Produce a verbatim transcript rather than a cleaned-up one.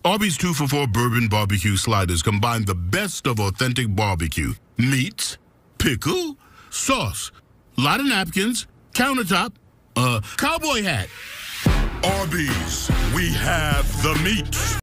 Arby's two for four Bourbon barbecue sliders combine the best of authentic barbecue. Meat, pickle, sauce, lot of napkins, countertop, uh, cowboy hat. Arby's, we have the meat.